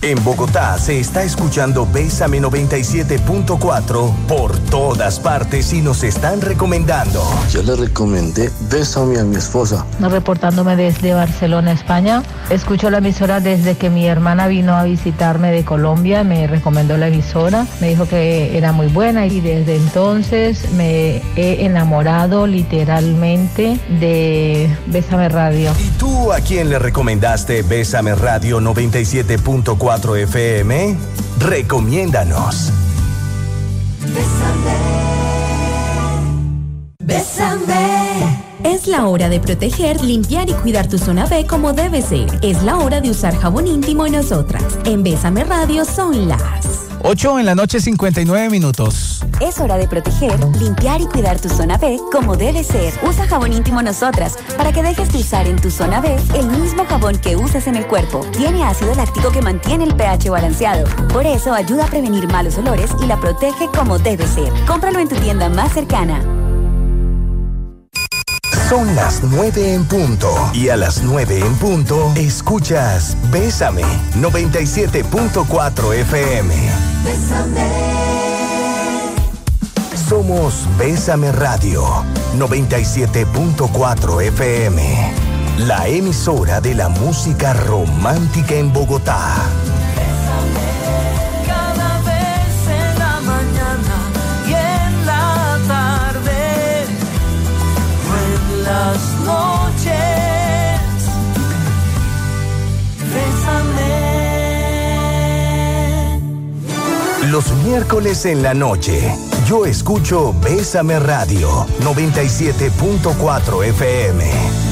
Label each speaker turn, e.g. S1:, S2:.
S1: En Bogotá se está escuchando Bésame 97.4 por todas partes y nos están recomendando.
S2: Yo le recomendé Bésame a mi esposa.
S3: Reportándome desde Barcelona, España. Escucho la emisora desde que mi hermana vino a visitarme de Colombia. Me recomendó la emisora. Me dijo que era muy buena y desde entonces me he enamorado literalmente de Bésame Radio.
S1: ¿Y tú a quién le recomendaste Bésame Radio 97.4 FM? Recomiéndanos.
S4: Bésame. Es la hora de proteger, limpiar y cuidar tu zona B como debe ser. Es la hora de usar jabón íntimo Nosotras. En Bésame Radio son las
S5: 8:59 p.m.
S4: Es hora de proteger, limpiar y cuidar tu zona B como debe ser. Usa jabón íntimo Nosotras para que dejes de usar en tu zona B el mismo jabón que usas en el cuerpo. Tiene ácido láctico que mantiene el pH balanceado. Por eso ayuda a prevenir malos olores y la protege como debe ser. Cómpralo en tu tienda más cercana.
S1: Son las 9 en punto. Y a las 9 en punto, escuchas Bésame 97.4 FM.
S6: Bésame.
S1: Somos Bésame Radio 97.4 FM. La emisora de la música romántica en Bogotá.
S6: Las noches, bésame.
S1: Los miércoles en la noche, yo escucho Bésame Radio 97.4 FM.